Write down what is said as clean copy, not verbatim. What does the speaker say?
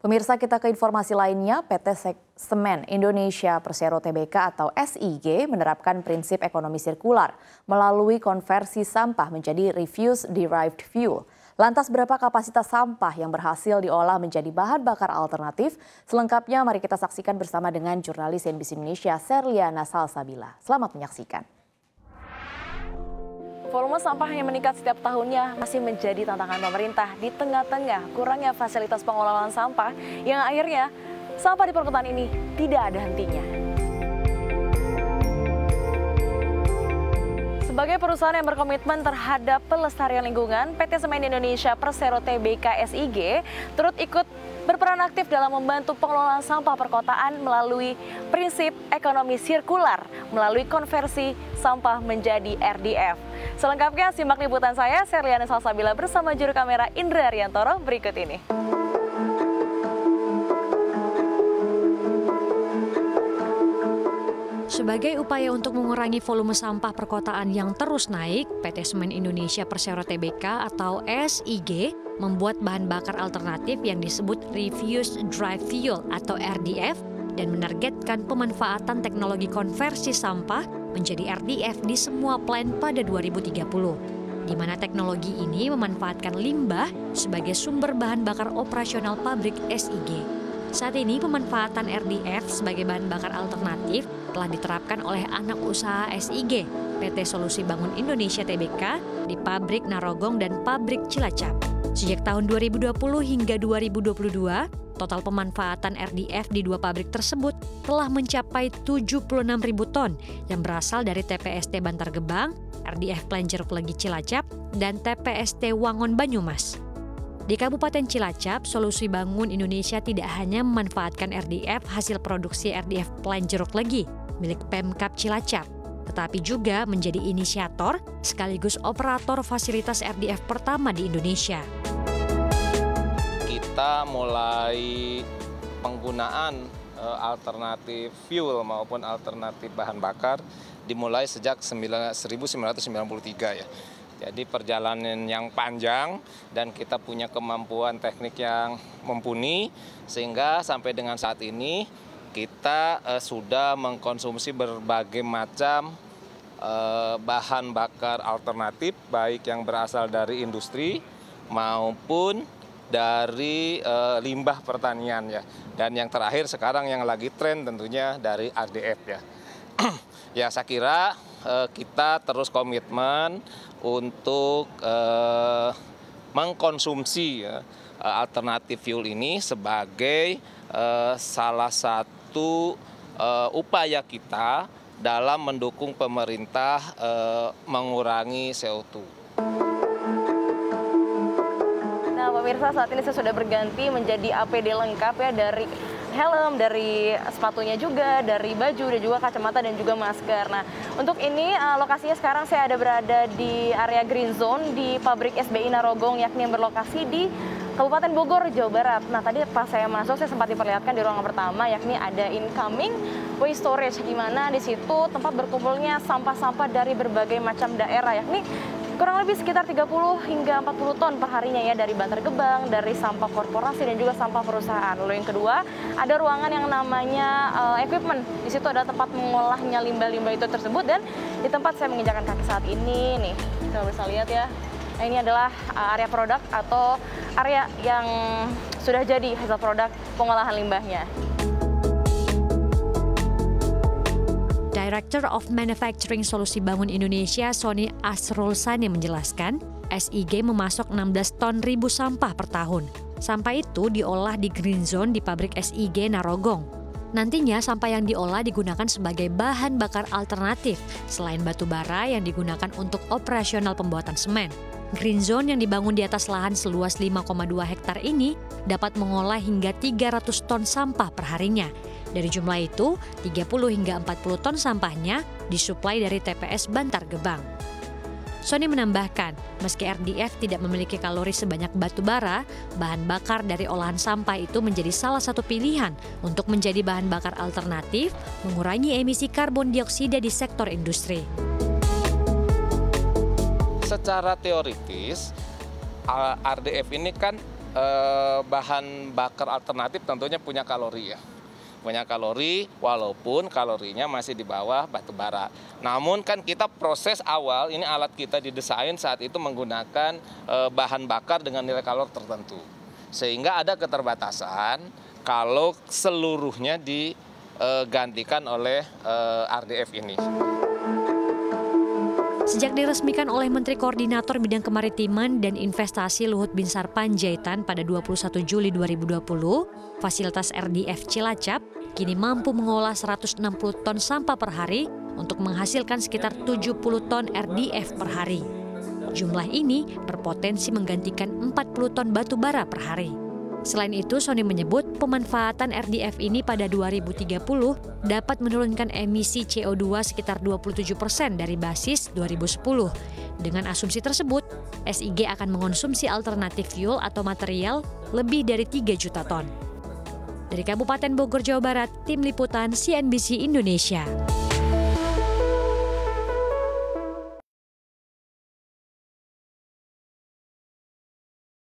Pemirsa, kita ke informasi lainnya. PT Semen Indonesia Persero Tbk atau SIG menerapkan prinsip ekonomi sirkular melalui konversi sampah menjadi refuse derived fuel. Lantas berapa kapasitas sampah yang berhasil diolah menjadi bahan bakar alternatif? Selengkapnya mari kita saksikan bersama dengan jurnalis CNBC Indonesia Serliana Salsabila. Selamat menyaksikan. Volume sampah yang meningkat setiap tahunnya masih menjadi tantangan pemerintah di tengah-tengah kurangnya fasilitas pengelolaan sampah yang akhirnya sampah di perkotaan ini tidak ada hentinya. Sebagai perusahaan yang berkomitmen terhadap pelestarian lingkungan, PT Semen Indonesia Persero Tbk SIG turut ikut berperan aktif dalam membantu pengelolaan sampah perkotaan melalui prinsip ekonomi sirkular melalui konversi sampah menjadi RDF. Selengkapnya simak liputan saya, Serliana Salsabila bersama juru kamera Indra Ariantoro berikut ini. Sebagai upaya untuk mengurangi volume sampah perkotaan yang terus naik, PT Semen Indonesia Persero Tbk atau SIG membuat bahan bakar alternatif yang disebut Refuse Derived Fuel atau RDF dan menargetkan pemanfaatan teknologi konversi sampah menjadi RDF di semua plant pada 2030, di mana teknologi ini memanfaatkan limbah sebagai sumber bahan bakar operasional pabrik SIG. Saat ini pemanfaatan RDF sebagai bahan bakar alternatif telah diterapkan oleh anak usaha SIG, PT Solusi Bangun Indonesia Tbk di pabrik Narogong dan pabrik Cilacap. Sejak tahun 2020 hingga 2022, total pemanfaatan RDF di dua pabrik tersebut telah mencapai 76.000 ton yang berasal dari TPST Bantar Gebang, RDF Plant Jeruk Legi Cilacap, dan TPST Wangon Banyumas. Di Kabupaten Cilacap, Solusi Bangun Indonesia tidak hanya memanfaatkan RDF hasil produksi RDF Plant Jeruk Legi milik Pemkab Cilacap, tetapi juga menjadi inisiator sekaligus operator fasilitas RDF pertama di Indonesia. Kita mulai penggunaan alternatif fuel maupun alternatif bahan bakar dimulai sejak 1993 ya. Jadi perjalanan yang panjang dan kita punya kemampuan teknik yang mumpuni sehingga sampai dengan saat ini kita sudah mengkonsumsi berbagai macam bahan bakar alternatif baik yang berasal dari industri maupun dari limbah pertanian ya. Dan yang terakhir sekarang yang lagi tren tentunya dari RDF ya. Ya saya kira kita terus komitmen untuk mengkonsumsi alternatif fuel ini sebagai salah satu upaya kita dalam mendukung pemerintah mengurangi CO2. Nah, pemirsa, saat ini saya sudah berganti menjadi APD lengkap ya, dari helm, dari sepatunya juga, dari baju dan juga kacamata dan juga masker. Nah, untuk ini lokasinya sekarang saya ada berada di area Green Zone di pabrik SBI Narogong, yakni yang berlokasi di Kabupaten Bogor, Jawa Barat. Nah, tadi pas saya masuk saya sempat diperlihatkan di ruangan pertama, yakni ada incoming waste storage, di mana di situ tempat berkumpulnya sampah-sampah dari berbagai macam daerah, yakni kurang lebih sekitar 30 hingga 40 ton per harinya ya, dari Bantar Gebang, dari sampah korporasi dan juga sampah perusahaan. Lalu yang kedua, ada ruangan yang namanya equipment. Di situ ada tempat mengolahnya limbah-limbah itu tersebut, dan di tempat saya menginjakan kaki saat ini nih, kita bisa lihat ya. Nah, ini adalah area produk atau area yang sudah jadi hasil produk pengolahan limbahnya. Director of Manufacturing Solusi Bangun Indonesia, Sony Asrul Sani menjelaskan, SIG memasok 16 ton ribu sampah per tahun. Sampah itu diolah di Green Zone di pabrik SIG Narogong. Nantinya sampah yang diolah digunakan sebagai bahan bakar alternatif selain batu bara yang digunakan untuk operasional pembuatan semen. Green Zone yang dibangun di atas lahan seluas 5,2 hektar ini dapat mengolah hingga 300 ton sampah per harinya. Dari jumlah itu, 30 hingga 40 ton sampahnya disuplai dari TPS Bantar Gebang. Sony menambahkan, meski RDF tidak memiliki kalori sebanyak batu bara, bahan bakar dari olahan sampah itu menjadi salah satu pilihan untuk menjadi bahan bakar alternatif, mengurangi emisi karbon dioksida di sektor industri. Secara teoritis, RDF ini kan bahan bakar alternatif tentunya punya kalori ya. Punya kalori walaupun kalorinya masih di bawah batu bara. Namun kan kita proses awal, ini alat kita didesain saat itu menggunakan bahan bakar dengan nilai kalori tertentu. Sehingga ada keterbatasan kalau seluruhnya digantikan oleh RDF ini. Sejak diresmikan oleh Menteri Koordinator Bidang Kemaritiman dan Investasi Luhut Binsar Panjaitan pada 21 Juli 2020, fasilitas RDF Cilacap kini mampu mengolah 160 ton sampah per hari untuk menghasilkan sekitar 70 ton RDF per hari. Jumlah ini berpotensi menggantikan 40 ton batu bara per hari. Selain itu, Sony menyebut pemanfaatan RDF ini pada 2030 dapat menurunkan emisi CO2 sekitar 27% dari basis 2010. Dengan asumsi tersebut, SIG akan mengonsumsi alternatif fuel atau material lebih dari 3 juta ton. Dari Kabupaten Bogor, Jawa Barat, Tim Liputan CNBC Indonesia.